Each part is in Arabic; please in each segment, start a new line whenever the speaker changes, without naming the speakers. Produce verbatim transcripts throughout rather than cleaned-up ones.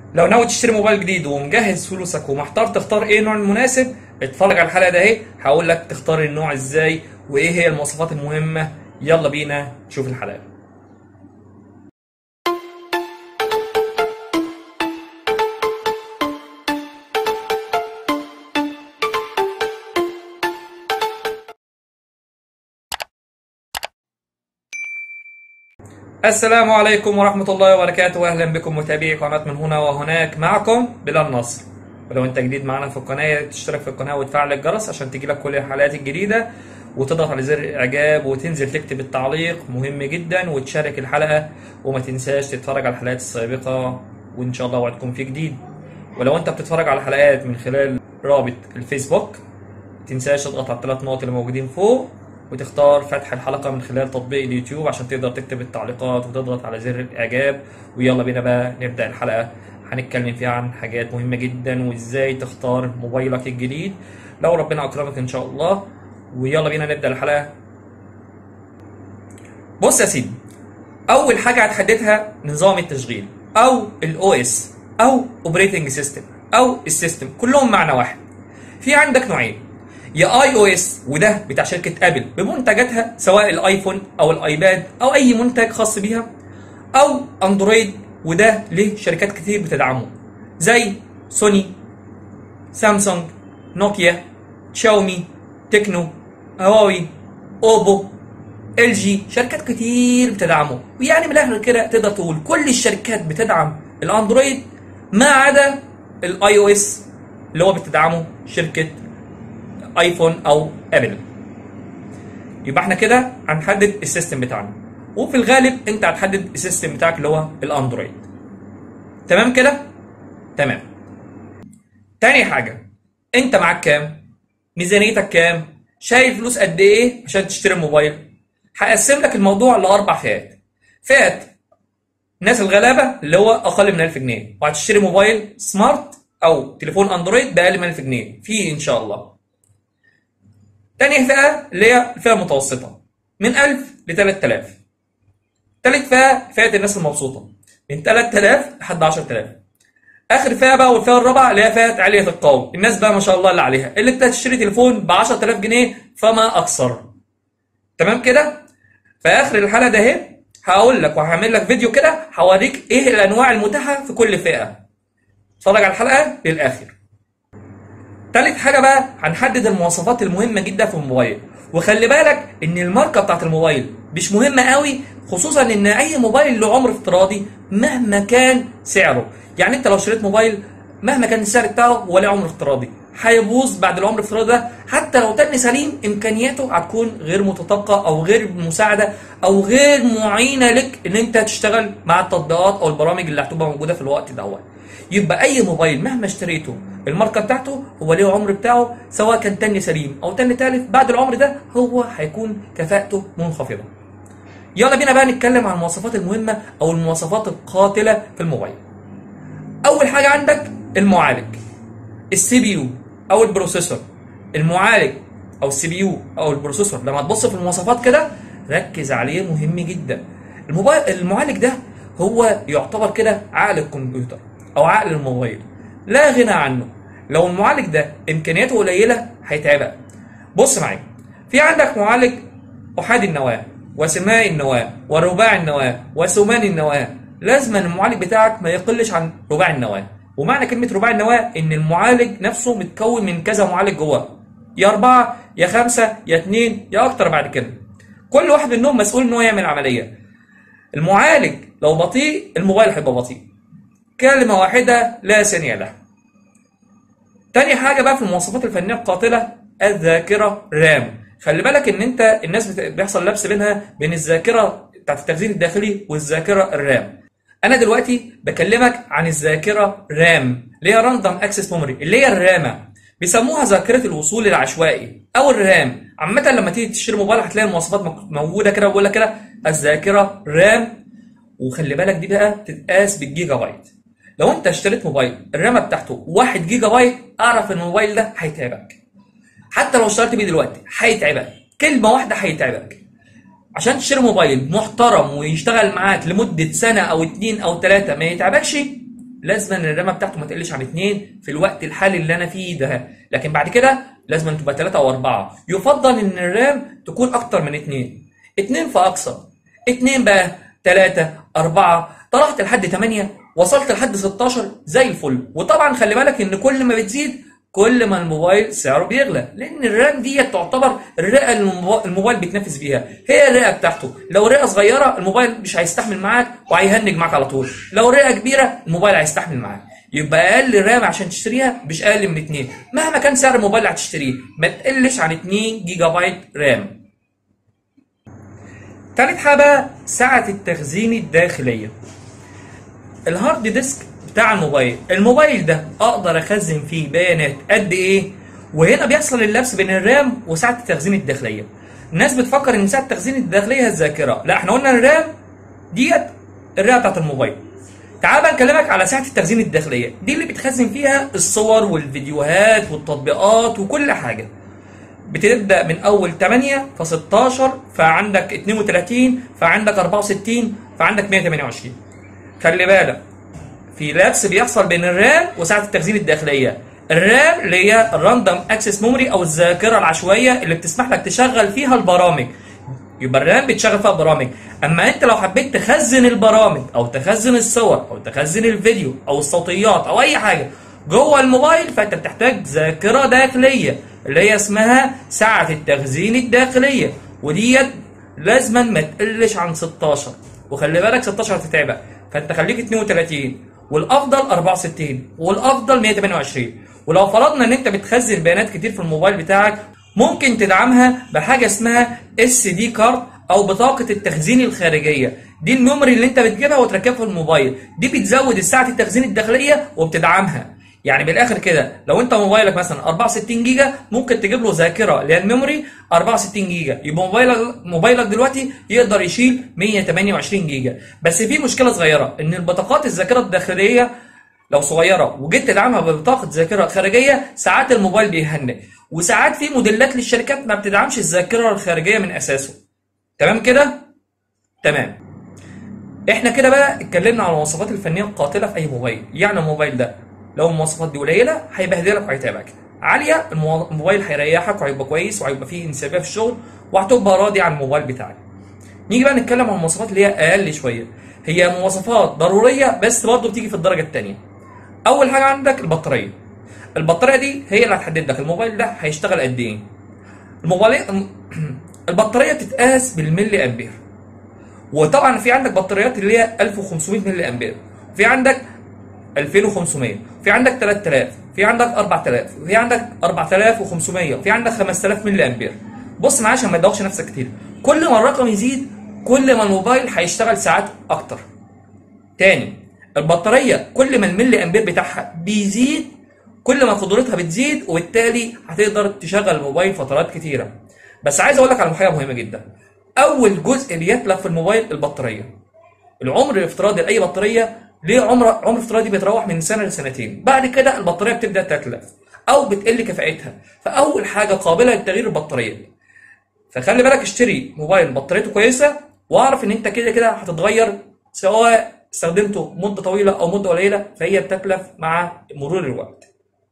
لو ناوي تشتري موبايل جديد ومجهز فلوسك ومحتار تختار ايه النوع المناسب، اتفرج على الحلقه ده اهي، هقول لك تختار النوع ازاي وايه هي المواصفات المهمه. يلا بينا نشوف الحلقه. السلام عليكم ورحمة الله وبركاته، أهلا بكم متابعي قناة من هنا وهناك، معكم بلال نصر. ولو أنت جديد معنا في القناة تشترك في القناة وتفعل الجرس عشان تجيلك كل الحلقات الجديدة، وتضغط على زر الإعجاب وتنزل تكتب التعليق مهم جدا، وتشارك الحلقة، وما تنساش تتفرج على الحلقات السابقة وإن شاء الله وعدكم في جديد. ولو أنت بتتفرج على الحلقات من خلال رابط الفيسبوك متنساش تضغط على الثلاث نقط اللي موجودين فوق وتختار فتح الحلقة من خلال تطبيق اليوتيوب عشان تقدر تكتب التعليقات وتضغط على زر الإعجاب. ويلا بينا بقى نبدأ الحلقة، هنتكلم فيها عن حاجات مهمة جدا وإزاي تختار موبايلك الجديد لو ربنا أكرمك إن شاء الله. ويلا بينا نبدأ الحلقة. بص يا سيدي، أول حاجة هتحددها نظام التشغيل أو الأو إس أو أوبريتنج سيستم أو السيستم، كلهم معنى واحد. في عندك نوعين، يا اي او اس وده بتاع شركه ابل بمنتجاتها سواء الايفون او الايباد او اي منتج خاص بيها، او اندرويد وده ليه شركات كتير بتدعمه زي سوني، سامسونج، نوكيا، شاومي، تكنو، هواوي، اوبو، ال جي، شركات كتير بتدعمه. ويعني من الاخر كده تقدر تقول كل الشركات بتدعم الاندرويد ما عدا الاي او اس اللي هو بتدعمه شركه ايفون او ابل. يبقى احنا كده هنحدد السيستم بتاعنا، وفي الغالب انت هتحدد السيستم بتاعك اللي هو الاندرويد. تمام كده؟ تمام. تاني حاجه، انت معاك كام؟ ميزانيتك كام؟ شايل فلوس قد ايه عشان تشتري موبايل؟ هقسم لك الموضوع لاربع فئات. فئه الناس الغلابه اللي هو اقل من ألف جنيه وهتشتري موبايل سمارت او تليفون اندرويد باقل من ألف جنيه فيه ان شاء الله. تاني فئة اللي هي الفئة المتوسطة من ألف ل ثلاثة آلاف. تالت فئة فئة الناس المبسوطة من ثلاثة آلاف لحد عشرة آلاف. آخر فئة بقى والفئة الرابعة اللي هي فئة عالية القوم، الناس بقى ما شاء الله اللي عليها اللي انت تشتري تليفون ب عشرة آلاف جنيه فما أكثر. تمام كده؟ في آخر الحلقة ده اهي هقول لك وهعمل لك فيديو كده هوريك ايه الأنواع المتاحة في كل فئة. اتفرج على الحلقة للآخر. تالت حاجة بقى هنحدد المواصفات المهمة جدا في الموبايل، وخلي بالك ان الماركة بتاعت الموبايل مش مهمة قوي، خصوصا ان اي موبايل له عمر افتراضي مهما كان سعره. يعني انت لو اشتريت موبايل مهما كان السعر بتاعه هو له عمر افتراضي هيبوظ بعد العمر الافتراضي ده، حتى لو تاني سليم امكانياته هتكون غير متطابقة او غير مساعدة او غير معينة لك ان انت تشتغل مع التطبيقات او البرامج اللي هتبقى موجودة في الوقت دوت. يبقى اي موبايل مهما اشتريته الماركه بتاعته هو ليه عمر بتاعه، سواء كان تاني سليم او تاني تالت بعد العمر ده هو هيكون كفاءته منخفضه. يلا بينا بقى نتكلم عن المواصفات المهمه او المواصفات القاتله في الموبايل. اول حاجه عندك المعالج، السي بي يو او البروسيسور. المعالج او السي بي يو او البروسيسور لما تبص في المواصفات كده ركز عليه، مهم جدا. الموبايل المعالج ده هو يعتبر كده عقل الكمبيوتر او عقل الموبايل، لا غنى عنه. لو المعالج ده امكانياته قليله هيتعبك. بص معايا، في عندك معالج احادي النواه وثماني النواه ورباعي النواه وثماني النواه. لازم المعالج بتاعك ما يقلش عن رباعي النواه. ومعنى كلمه رباعي النواه ان المعالج نفسه متكون من كذا معالج جواه، يا اربعه يا خمسه يا اتنين يا اكتر بعد كده. كل واحد منهم مسؤول ان هو يعمل عمليه. المعالج لو بطيء الموبايل هيبقى بطيء، كلمة واحدة لا ثانية لها. تاني حاجة بقى في المواصفات الفنية القاتلة الذاكرة رام. خلي بالك ان انت الناس بيحصل لبس بينها بين الذاكرة بتاعت التخزين الداخلي والذاكرة الرام. انا دلوقتي بكلمك عن الذاكرة رام اللي هي راندوم اكسس ميموري، اللي هي الرامة، بيسموها ذاكرة الوصول العشوائي او الرام. عامة لما تيجي تشتري موبايل هتلاقي المواصفات موجودة كده، بقول لك كده الذاكرة رام. وخلي بالك دي بقى تتقاس بالجيجا بايت. لو انت اشتريت موبايل الرامه بتاعته واحد جيجا بايت اعرف ان الموبايل ده هيتعبك. حتى لو اشتريت بيه دلوقتي هيتعبك، كلمه واحده هيتعبك. عشان تشتري موبايل محترم ويشتغل معاك لمده سنه او اتنين او تلاته ما يتعبكش، لازم ان الرامه بتاعته ما تقلش عن اتنين في الوقت الحالي اللي انا فيه ده، لكن بعد كده لازم أن تبقى تلاتة او اربعة. يفضل ان الرام تكون اكتر من اتنين، اتنين فاقصى، اتنين بقى تلاتة اربعة، طلعت لحد تمانية، وصلت لحد ستاشر زي الفل. وطبعا خلي بالك ان كل ما بتزيد كل ما الموبايل سعره بيغلى، لان الرام دي تعتبر الرئه اللي الموبايل بيتنافس بيها، هي الرئه بتاعته. لو رئه صغيره الموبايل مش هيستحمل معاك وهيهنج معاك على طول، لو رئه كبيره الموبايل هيستحمل معاك. يبقى اقل رام عشان تشتريها مش اقل من اتنين، مهما كان سعر الموبايل اللي هتشتريه ما تقلش عن اتنين جيجا بايت رام. تالت حاجه سعه التخزين الداخليه. الهارد ديسك بتاع الموبايل، الموبايل ده اقدر اخزن فيه بيانات قد ايه؟ وهنا بيحصل اللبس بين الرام وسعه التخزين الداخليه. الناس بتفكر ان سعه التخزين الداخليه هي الذاكره، لا احنا قلنا الرام ديت الرئه بتاعت الموبايل. تعال بقى نكلمك على سعه التخزين الداخليه، دي اللي بتخزن فيها الصور والفيديوهات والتطبيقات وكل حاجه. بتبدا من اول تمانية فستاشر، فعندك اتنين وتلاتين، فعندك اربعة وستين، فعندك مية وتمانية وعشرين. خلي بالك في لبس بيحصل بين الرام وسعه التخزين الداخليه. الرام اللي هي الراندوم اكسس ميموري او الذاكره العشوائيه اللي بتسمح لك تشغل فيها البرامج، يبقى الرام بتشغل فيها برامج. اما انت لو حبيت تخزن البرامج او تخزن الصور او تخزن الفيديو او الصوتيات او اي حاجه جوه الموبايل، فانت بتحتاج ذاكره داخليه اللي هي اسمها سعه التخزين الداخليه، وديت لازما ما تقلش عن ستاشر. وخلي بالك ستاشر هتتعبك، فانت خليك اتنين وتلاتين، والافضل اربعة وستين، والافضل مية وتمانية وعشرين. ولو فرضنا ان انت بتخزن بيانات كتير في الموبايل بتاعك، ممكن تدعمها بحاجه اسمها اس دي كارد او بطاقه التخزين الخارجيه. دي الميموري اللي انت بتجيبها وتركبها في الموبايل، دي بتزود سعه التخزين الداخليه وبتدعمها. يعني بالاخر كده لو انت موبايلك مثلا اربعة وستين جيجا، ممكن تجيب له ذاكره اللي هي الميموري اربعة وستين جيجا، يبقى موبايلك موبايلك دلوقتي يقدر يشيل مية وتمانية وعشرين جيجا. بس في مشكله صغيره، ان البطاقات الذاكره الداخليه لو صغيره وجيت تدعمها ببطاقه ذاكره خارجيه، ساعات الموبايل بيهنج، وساعات في موديلات للشركات ما بتدعمش الذاكره الخارجيه من اساسه. تمام كده؟ تمام. احنا كده بقى اتكلمنا عن المواصفات الفنيه القاتله في اي موبايل. يعني الموبايل ده لو المواصفات دي قليله هيبهدلك وهيتعبك، عاليه الموبايل هيريحك وهيبقى كويس وهيبقى فيه انسيابيه في الشغل وهتبقى راضي عن الموبايل بتاعك. نيجي بقى نتكلم عن المواصفات اللي هي اقل شويه، هي مواصفات ضروريه بس برضه بتيجي في الدرجه الثانيه. اول حاجه عندك البطاريه. البطاريه دي هي اللي هتحدد لك الموبايل ده هيشتغل قد ايه. الموبايل البطاريه بتتقاس بالملي امبير، وطبعا في عندك بطاريات اللي هي الف وخمسمية ملي امبير، وفي عندك الفين وخمسمية، في عندك تلات الاف، في عندك اربعة الاف، وفي عندك اربعة الاف وخمسمية، وفي عندك خمسة الاف ملي امبير. بص معايا عشان ما تدوخش نفسك كتير، كل ما الرقم يزيد كل ما الموبايل هيشتغل ساعات اكتر. تاني، البطاريه كل ما الملي امبير بتاعها بيزيد كل ما قدرتها بتزيد، وبالتالي هتقدر تشغل الموبايل فترات كتيره. بس عايز اقول لك على حاجه مهمه جدا، اول جزء بيتلف في الموبايل البطاريه. العمر الافتراضي لاي بطاريه ليه عمر عمر افتراضي بيتراوح من سنه لسنتين، بعد كده البطاريه بتبدا تتلف او بتقل كفاءتها، فاول حاجه قابله للتغيير البطاريه. فخلي بالك اشتري موبايل بطاريته كويسه، واعرف ان انت كده كده هتتغير، سواء استخدمته مده طويله او مده قليله فهي بتتلف مع مرور الوقت.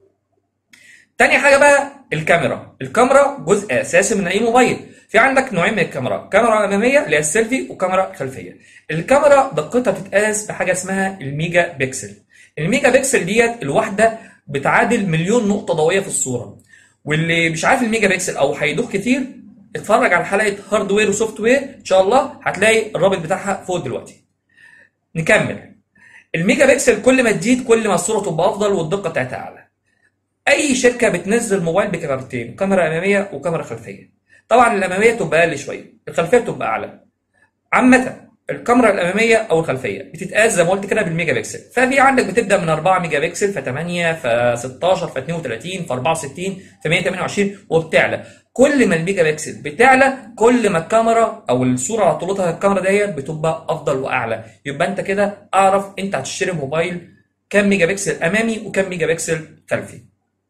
تاني حاجه بقى الكاميرا. الكاميرا جزء اساسي من اي موبايل. في عندك نوعين من الكاميرا، كاميرا اماميه اللي هي السيلفي وكاميرا خلفيه. الكاميرا دقتها بتتقاس بحاجه اسمها الميجا بكسل. الميجا بكسل ديت الواحده بتعادل مليون نقطه ضوئيه في الصوره. واللي مش عارف الميجا بكسل او هيدوخ كتير، اتفرج على حلقه هاردوير وسوفت وير ان شاء الله هتلاقي الرابط بتاعها فوق دلوقتي. نكمل. الميجا بكسل كل ما تزيد كل ما الصوره تبقى افضل والدقه بتاعتها اعلى. اي شركه بتنزل موبايل بكاميرتين، كاميرا اماميه وكاميرا خلفيه. طبعا الاماميه تبقى اقل شويه، الخلفيه بتبقى اعلى. عامه الكاميرا الاماميه او الخلفيه بتتقاس زي ما قلت كده بالميجا بكسل، ففي عندك بتبدا من اربعة ميجا بكسل، ف تمانية، ف ستاشر، ف اتنين وتلاتين، ف اربعة وستين، ف مية وتمانية وعشرين، وبتعلى. كل ما الميجا بكسل بتعلى كل ما الكاميرا او الصوره على طولتها الكاميرا ديت بتبقى افضل واعلى. يبقى انت كده اعرف انت هتشتري موبايل كام ميجا بكسل امامي وكام ميجا بكسل خلفي.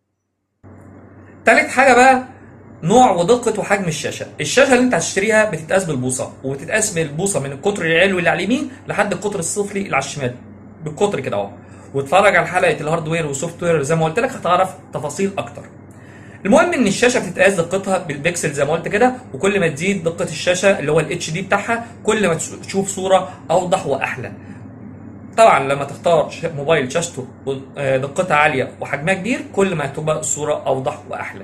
تالت حاجه بقى نوع ودقه وحجم الشاشه. الشاشه اللي انت هتشتريها بتتقاس بالبوصه، وبتتقاس بالبوصه من القطر العلوي اللي على اليمين لحد القطر السفلي اللي على الشمال، بالقطر كده اهو. واتفرج على حلقه الهاردوير والسوفت وير زي ما قلت لك، هتعرف تفاصيل اكتر. المهم ان الشاشه بتتقاس دقتها بالبكسل زي ما قلت كده، وكل ما تزيد دقه الشاشه اللي هو الاتش دي بتاعها كل ما تشوف صوره اوضح واحلى. طبعا لما تختار موبايل شاشته دقتها عاليه وحجمها كبير كل ما هتبقى الصوره اوضح واحلى.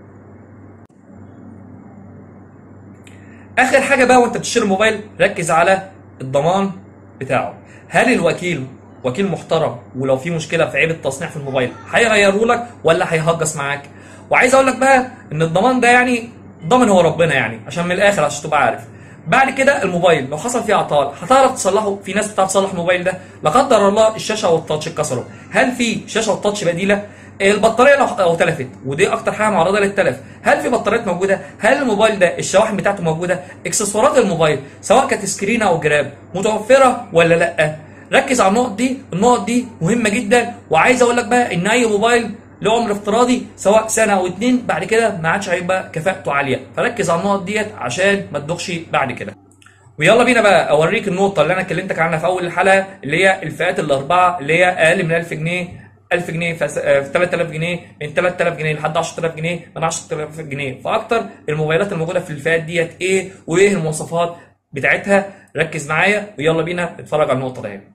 اخر حاجه بقى وانت بتشتري موبايل، ركز على الضمان بتاعه. هل الوكيل وكيل محترم، ولو في مشكله في عيب التصنيع في الموبايل هيغيره لك ولا هيهجس معاك؟ وعايز اقول لك بقى ان الضمان ده يعني ضامن هو ربنا، يعني عشان من الاخر عشان تبقى عارف. بعد كده الموبايل لو حصل فيه اعطال هتعرف تصلحه. في ناس بتعرف تصلح الموبايل ده. لا قدر الله الشاشه والتاتش اتكسروا، هل في شاشه والتاتش بديله؟ البطاريه لو تلفت، ودي اكتر حاجه معرضه للتلف، هل في بطاريات موجوده؟ هل الموبايل ده الشواحن بتاعته موجوده؟ اكسسوارات الموبايل سواء كانت سكرين او جراب متوفره ولا لا؟ ركز على النقط دي، النقط دي مهمه جدا. وعايز اقول لك بقى ان اي موبايل له عمر افتراضي سواء سنه او اتنين، بعد كده ما عادش هيبقى كفاءته عاليه، فركز على النقط ديت عشان ما تدوخش بعد كده. ويلا بينا بقى اوريك النقطه اللي انا كلمتك عنها في اول الحلقه، اللي هي الفئات الاربعه اللي هي اقل من ألف جنيه، ألف جنيه في ثلاثة آلاف جنيه، من ثلاثة آلاف جنيه لحد عشرة آلاف جنيه، من عشرة آلاف جنيه فاكتر. الموبايلات الموجوده في الفئات ديت ايه وايه المواصفات بتاعتها؟ ركز معايا ويلا بينا نتفرج على النقطه دي.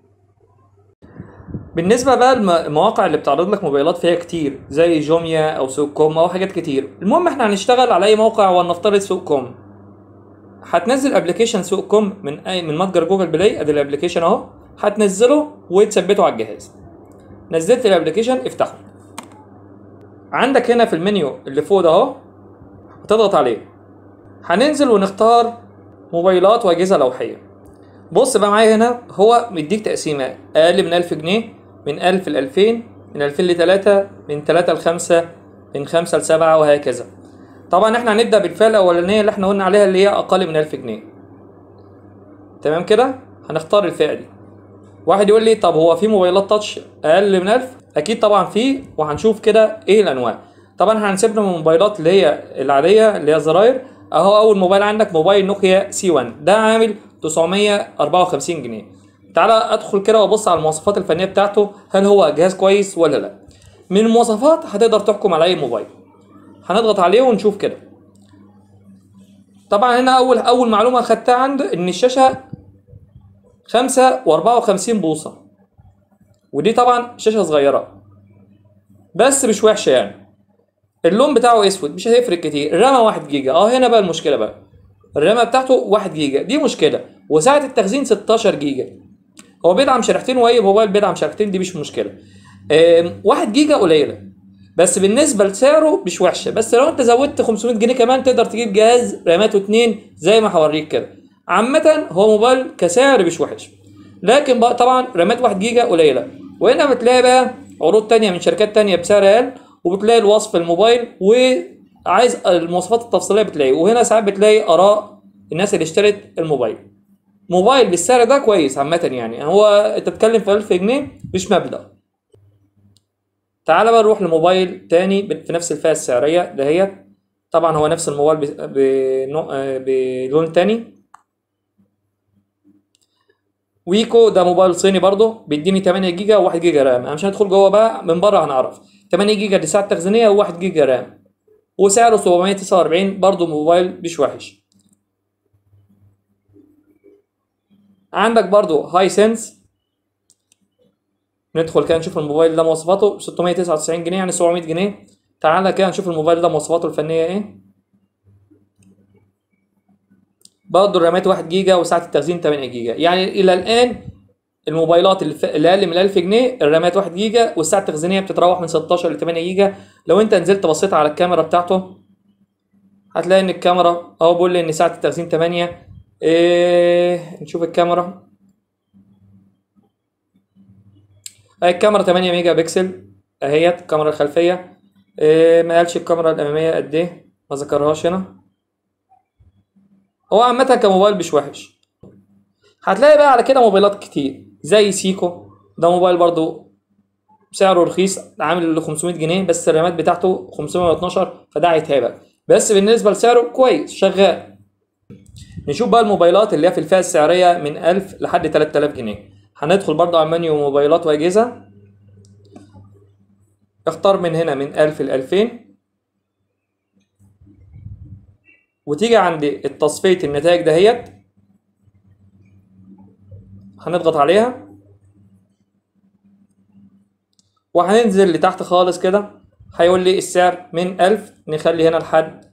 بالنسبه بقى المواقع اللي بتعرض لك موبايلات فيها كتير زي جوميا او سوق كوم او حاجات كتير. المهم احنا هنشتغل على اي موقع ولنفترض سوق كوم. هتنزل ابلكيشن سوق كوم من اي من متجر جوجل بلاي، ادي الابلكيشن اهو، هتنزله وتثبته على الجهاز. نزلت الابلكيشن افتحه. عندك هنا في المنيو اللي فوق ده اهو هتضغط عليه. هننزل ونختار موبايلات واجهزه لوحيه. بص بقى معايا هنا هو مديك تقسيمه اقل من ألف جنيه، من ألف ل ألفين، من ألفين ل ثلاثة، من ثلاثة ل خمسة، من خمسة ل سبعة وهكذا. طبعا احنا هنبدا بالفئه الاولانيه اللي احنا قلنا عليها اللي هي اقل من ألف جنيه. تمام كده؟ هنختار الفئه دي. واحد يقول لي طب هو في موبايلات تاتش اقل من ألف؟ اكيد طبعا في، وهنشوف كده ايه الانواع. طبعا هنسيبنا من الموبايلات اللي هي العاديه اللي هي زراير. اهو اول موبايل عندك موبايل نوكيا سي واحد، ده عامل تسعمية وأربعة وخمسين جنيه. تعالى ادخل كده وابص على المواصفات الفنيه بتاعته، هل هو جهاز كويس ولا لا. من المواصفات هتقدر تحكم على اي موبايل. هنضغط عليه ونشوف كده. طبعا هنا اول اول معلومه خدتها عنده ان الشاشه خمسة وأربعة وخمسين بوصه، ودي طبعا شاشه صغيره بس مش وحشه يعني. اللون بتاعه اسود مش هيفرق كتير. الرامه واحد جيجا. اه هنا بقى المشكله بقى، الرامه بتاعته واحد جيجا، دي مشكله. وسعه التخزين ستاشر جيجا. هو بيدعم شريحتين واي موبايل بيدعم شريحتين، دي مش مشكله. واحد جيجا قليله بس بالنسبه لسعره مش وحشه. بس لو انت زودت خمسمية جنيه كمان تقدر تجيب جهاز راماته اتنين زي ما هوريك كده. عامه هو موبايل كسعر مش وحش، لكن بقى طبعا رامات واحد جيجا قليله. وهنا بتلاقي بقى عروض تانية من شركات تانية بسعر اقل، وبتلاقي الوصف الموبايل وعايز المواصفات التفصيليه بتلاقي. وهنا ساعات بتلاقي اراء الناس اللي اشترت الموبايل. موبايل بالسعر ده كويس عامه يعني. هو انت بتتكلم في ألف جنيه مش مبلغ. تعال بقى نروح لموبايل تاني في نفس الفئة السعرية دهيت. طبعا هو نفس الموبايل بلون تاني. ويكو ده موبايل صيني برضه بيديني تمانية جيجا و1 جيجا رام. انا مش هندخل جوه بقى، من بره هنعرف. تمانية جيجا دي سعة تخزينية و1 جيجا رام، وسعره سبعمية وتسعة وأربعين، برضه موبايل مش وحش. عندك برضه هاي سنس. ندخل كده نشوف الموبايل ده مواصفاته. ستمية وتسعة وتسعين جنيه يعني سبعمية جنيه. تعالى كده نشوف الموبايل ده مواصفاته الفنيه ايه. برضه الرامات واحد جيجا وسعه التخزين تمانية جيجا. يعني الى الان الموبايلات اللي اقل من ألف جنيه الرامات واحد جيجا والسعه التخزينيه بتتراوح من ستاشر ل تمانية جيجا. لو انت نزلت بصيت على الكاميرا بتاعته هتلاقي ان الكاميرا اهو بيقول لي ان سعه التخزين تمانية. إيه نشوف الكاميرا. الكاميرا تمانية ميجا بكسل اهيت الكاميرا الخلفيه. إيه ما قالش الكاميرا الاماميه قد ايه، ما ذكرهاش هنا. هو عامه كموبايل مش وحش. هتلاقي بقى على كده موبايلات كتير زي سيكو، ده موبايل برضو سعره رخيص عامل خمسمية جنيه بس الرامات بتاعته خمسمية واتناشر، فده هيتهابك بس بالنسبه لسعره كويس شغال. نشوف بقى الموبايلات اللي هي في الفئه السعريه من ألف لحد تلاتة آلاف جنيه. هندخل برضو على منيو موبايلات واجهزه. اختار من هنا من ألف ل ألفين، وتيجي عند التصفية النتائج دهيت هنضغط عليها وهننزل لتحت خالص كده، هيقول لي السعر من ألف نخلي هنا لحد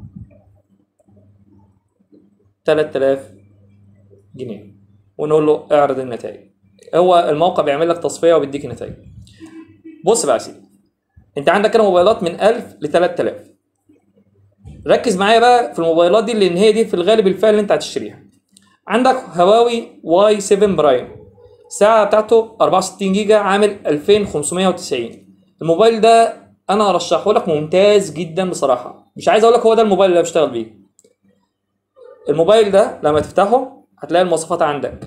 تلات آلاف جنيه ونقول له اعرض النتائج. هو الموقع بيعمل لك تصفية وبيديك نتائج. بص بقى يا سيدي، انت عندك هنا موبايلات من ألف ل تلات آلاف. ركز معايا بقى في الموبايلات دي لان هي دي في الغالب الفئة اللي انت هتشتريها. عندك هواوي واي سبعة برايم، السعر بتاعته أربعة وستين جيجا، عامل ألفين وخمسمية وتسعين. الموبايل ده انا ارشحه لك، ممتاز جدا بصراحه. مش عايز اقول لك هو ده الموبايل اللي بشتغل بيه. الموبايل ده لما تفتحه هتلاقي المواصفات عندك.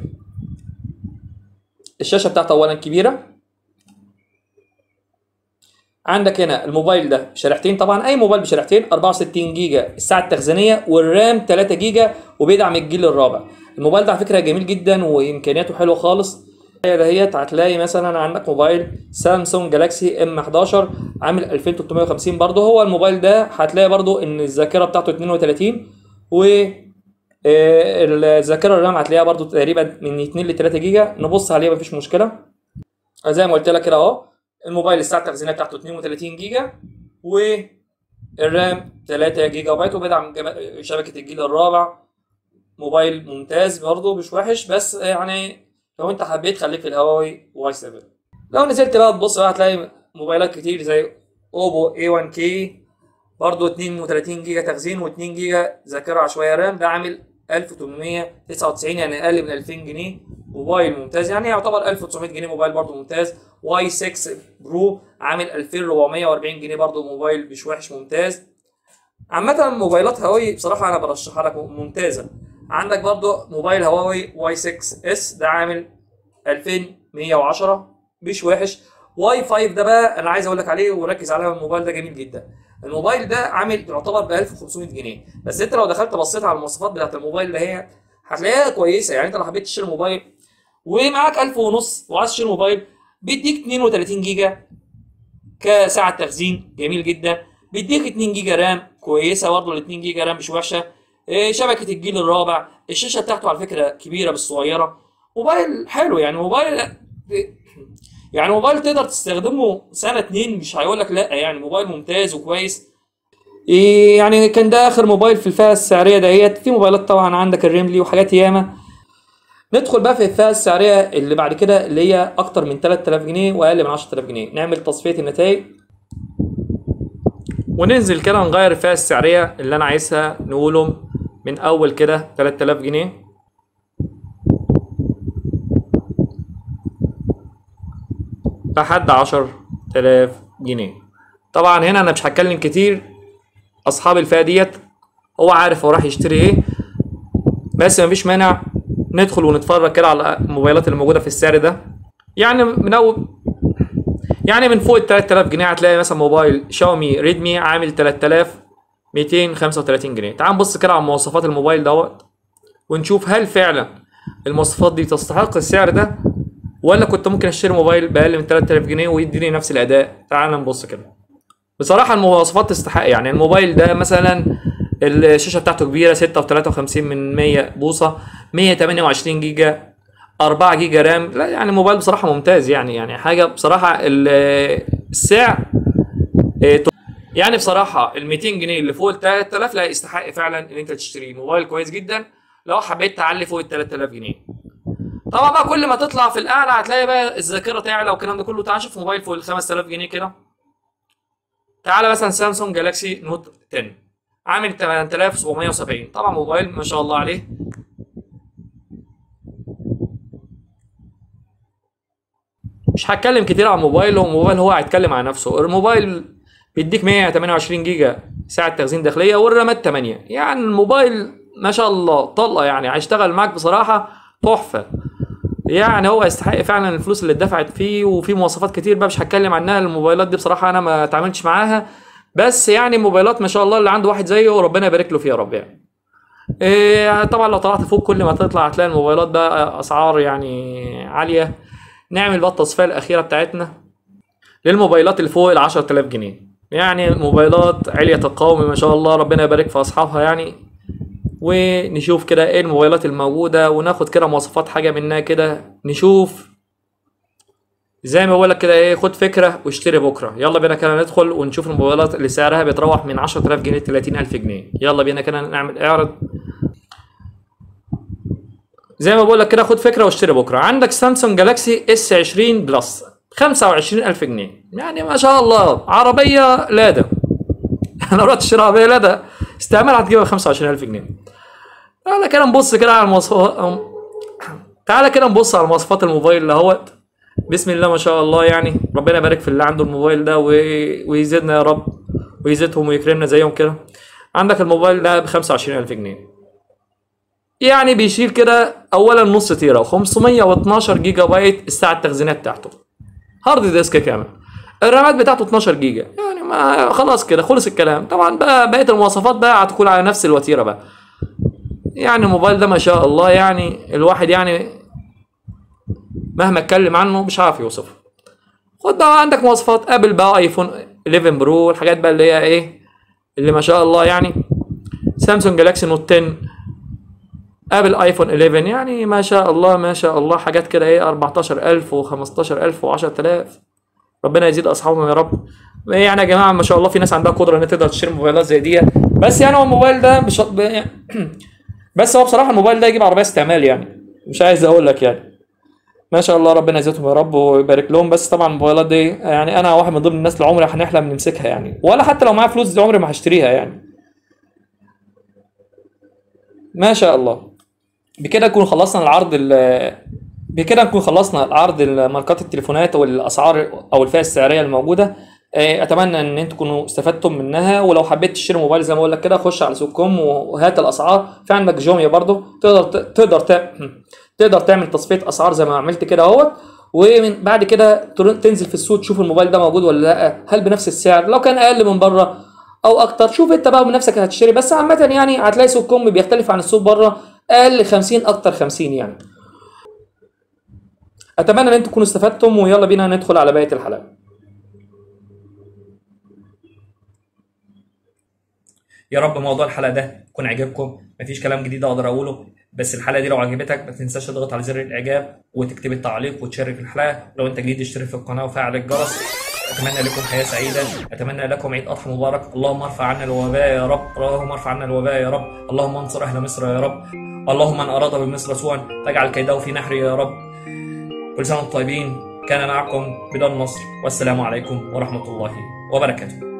الشاشه بتاعته اولا كبيره. عندك هنا الموبايل ده بشريحتين، طبعا اي موبايل بشريحتين، أربعة وستين جيجا الساعه التخزينيه، والرام تلاتة جيجا، وبيدعم الجيل الرابع. الموبايل ده على فكره جميل جدا وامكانياته حلوه خالص. دهيت هتلاقي مثلا عندك موبايل سامسونج جالاكسي ام حداشر عامل ألفين وتلتمية وخمسين برضه. هو الموبايل ده هتلاقي برضه ان الذاكره بتاعته اتنين وتلاتين، و الذاكره الرام هتلاقيها برضه تقريبا من اتنين ل تلاتة جيجا. نبص عليه مفيش مشكله. زي ما قلت لك كده اهو، الموبايل الساعه التخزينيه بتاعته اتنين وتلاتين جيجا، والرام تلاتة جيجا بايت، وبيدعم شبكه الجيل الرابع. موبايل ممتاز برضه مش وحش، بس يعني لو انت حبيت خليك في الهواوي واي سبعة. لو نزلت بقى تبص بقى هتلاقي موبايلات كتير زي اوبو اي واحد كي برضه اتنين وتلاتين جيجا تخزين و2 جيجا ذاكره عشوائيه رام، ده عامل ألف وتمنمية وتسعة وتسعين، يعني اقل من ألفين جنيه. موبايل ممتاز، يعني يعتبر ألف وتسعمية جنيه، موبايل برضه ممتاز. واي ستة برو عامل ألفين وأربعمية وأربعين جنيه، برضه موبايل مش وحش، ممتاز. عامة موبايلات هواوي بصراحة أنا برشحها لك، ممتازة. عندك برضه موبايل هواوي واي ستة اس، ده عامل ألفين ومية وعشرة، مش وحش. واي خمسة ده بقى أنا عايز أقول لك عليه وركز عليه، الموبايل ده جميل جدا. الموبايل ده عامل يعتبر ب ألف وخمسمية جنيه، بس أنت لو دخلت بصيت على المواصفات بتاعت الموبايل ده هي هتلاقيها كويسة. يعني أنت لو حبيت تشتري موبايل ومعاك ألف ونص وعايز تشتري موبايل، بيديك اتنين وتلاتين جيجا كساعة تخزين، جميل جدا. بيديك اتنين جيجا رام كويسه برضه، ال اتنين جيجا رام مش وحشه. إيه، شبكه الجيل الرابع، الشاشه بتاعته على فكره كبيره بس صغيره. موبايل حلو، يعني موبايل يعني موبايل تقدر تستخدمه سنه اتنين مش هيقول لك لا، يعني موبايل ممتاز وكويس. إيه يعني كان ده اخر موبايل في الفئه السعريه دهيت. في موبايلات طبعا عندك الريملي وحاجات ياما. ندخل بقى في الفئه السعريه اللي بعد كده اللي هي اكتر من تلات آلاف جنيه واقل من عشرة آلاف جنيه. نعمل تصفيه النتائج وننزل كده نغير الفئة السعرية اللي أنا عايزها، نقوله من أول كده تلات آلاف جنيه لحد عشرة آلاف جنيه. طبعا هنا أنا مش هتكلم كتير، أصحاب الفئة ديت هو عارف هو راح يشتري إيه، بس مفيش مانع ندخل ونتفرج كده على الموبايلات اللي موجودة في السعر ده. يعني من أول يعني من فوق ال تلات آلاف جنيه هتلاقي مثلا موبايل شاومي ريدمي عامل تلات آلاف ميتين وخمسة وتلاتين جنيه. تعال نبص كده على مواصفات الموبايل دوت ونشوف هل فعلا المواصفات دي تستحق السعر ده، ولا كنت ممكن اشتري موبايل باقل من تلات آلاف جنيه ويديني نفس الاداء. تعال نبص كده. بصراحه المواصفات تستحق. يعني الموبايل ده مثلا الشاشه بتاعته كبيره، ستة وتلاتة وخمسين من مية بوصه، مية وتمنية وعشرين جيجا، أربعة جيجا رام. لا يعني موبايل بصراحه ممتاز، يعني يعني حاجه بصراحه. السعر يعني بصراحه ال ميتين جنيه اللي فوق ال تلات آلاف لا يستحق فعلا ان انت تشتريه. موبايل كويس جدا لو حبيت تعلي فوق ال تلات آلاف جنيه. طبعا بقى كل ما تطلع في الاعلى هتلاقي بقى الذاكره تعلى والكلام ده كله. تعال نشوف موبايل فوق ال خمس آلاف جنيه كده. تعالى مثلا سامسونج جالاكسي نوت عشرة عامل تمنية آلاف وسبعمية وسبعين. طبعا موبايل ما شاء الله عليه. مش هتكلم كتير عن الموبايل، هو الموبايل هو هيتكلم عن نفسه. الموبايل بيديك مية وتمنية وعشرين جيجا ساعه تخزين داخليه والرامات تمانية. يعني الموبايل ما شاء الله طلقه، يعني هيشتغل معاك بصراحه تحفه. يعني هو يستحق فعلا الفلوس اللي اتدفعت فيه. وفي مواصفات كتير بقى مش هتكلم عنها. الموبايلات دي بصراحه انا ما اتعاملتش معاها، بس يعني موبايلات ما شاء الله اللي عنده واحد زيه ربنا يبارك له فيه يا رب. يعني إيه طبعا لو طلعت فوق كل ما تطلع هتلاقي الموبايلات بقى اسعار يعني عاليه. نعمل بقى التصفيه الاخيره بتاعتنا. للموبايلات اللي فوق ال عشرة آلاف جنيه، يعني موبايلات علية القوم ما شاء الله، ربنا يبارك في اصحابها يعني. ونشوف كده ايه الموبايلات الموجوده وناخد كده مواصفات حاجه منها كده، نشوف زي ما بقول لك كده ايه، خد فكره واشتري بكره. يلا بينا كده ندخل ونشوف الموبايلات اللي سعرها بيتراوح من عشرة آلاف جنيه ل ثلاثين ألف جنيه. يلا بينا كده نعمل اعرض. زي ما بقول لك كده خد فكره واشتري بكره. عندك سامسونج جالاكسي اس عشرين بلس خمسة وعشرين ألف جنيه، يعني ما شاء الله عربيه لادا. انا رحت اشتري عربيه لادا استعمال هتجيبها ب خمسة وعشرين ألف جنيه. تعالى كده نبص كده على المواصفات، تعالى كده نبص على مواصفات الموبايل اللي اهوت. بسم الله ما شاء الله، يعني ربنا يبارك في اللي عنده الموبايل ده ويزيدنا يا رب ويزيدهم ويكرمنا زيهم كده. عندك الموبايل ده ب خمسة وعشرين ألف جنيه، يعني بيشيل كده اولا نص تيرا وخمسمية واتناشر جيجا بايت الساعه التخزينات بتاعته، هارد ديسك كامل، الرامات بتاعته اتناشر جيجا، يعني ما خلاص كده خلص الكلام. طبعا بقى بقيه المواصفات بقى هتكون على نفس الوتيره بقى. يعني الموبايل ده ما شاء الله، يعني الواحد يعني مهما اتكلم عنه مش عارف يوصفه. خد بقى عندك مواصفات ابل بقى، ايفون احداشر برو والحاجات بقى اللي هي ايه اللي ما شاء الله، يعني سامسونج جالاكسي نوت عشرة، ابل ايفون احداشر، يعني ما شاء الله ما شاء الله حاجات كده ايه اربعتاشر ألف وخمستاشر ألف وعشرة آلاف. ربنا يزيد اصحابهم يا رب. يعني يا جماعه ما شاء الله في ناس عندها قدره ان تقدر تشتري موبايلات زي دي، بس يعني هو الموبايل ده مش بس هو بصراحه الموبايل ده يجيب عربيه استعمال، يعني مش عايز اقول لك يعني ما شاء الله ربنا يزيدهم يا رب ويبارك لهم. بس طبعا الموبايلات دي يعني انا واحد من ضمن الناس اللي عمري هنحلم نمسكها يعني، ولا حتى لو معايا فلوس دي عمري ما هشتريها يعني. ما شاء الله. بكده نكون خلصنا العرض بكده نكون خلصنا العرض ماركات التليفونات والاسعار او الفئه السعريه الموجوده. اتمنى ان انتم تكونوا استفدتم منها، ولو حبيت تشتري موبايل زي ما بقول لك كده خش على سوق كوم وهات الاسعار. في عندك جوميا برضو تقدر تقدر تقدر تعمل تصفيه اسعار زي ما عملت كده اهوت، ومن بعد كده تنزل في السوق تشوف الموبايل ده موجود ولا لا، هل بنفس السعر، لو كان اقل من بره او اكتر شوف انت بقى بنفسك هتشتري. بس عامه يعني هتلاقي سوق كوم بيختلف عن السوق بره، اقل خمسين اكتر خمسين يعني. اتمنى ان انتم تكونوا استفدتم، ويلا بينا ندخل على بقيه الحلقه. يا رب موضوع الحلقه ده يكون عجبكم، مفيش كلام جديد اقدر اقوله، بس الحلقه دي لو عجبتك ما تنساش تضغط على زر الاعجاب وتكتب التعليق وتشارك الحلقه. لو انت جديد اشترك في القناه وفعل الجرس. اتمنى لكم حياه سعيده، اتمنى لكم عيد اضحى مبارك. اللهم ارفع عنا الوباء يا رب، اللهم ارفع عنا الوباء يا رب، اللهم انصر اهل مصر يا رب، اللهم من اراد بمصر سوءا فاجعل كيده في نحره يا رب. كل سنه وانتم طيبين. كان معكم بدون مصر، والسلام عليكم ورحمه الله وبركاته.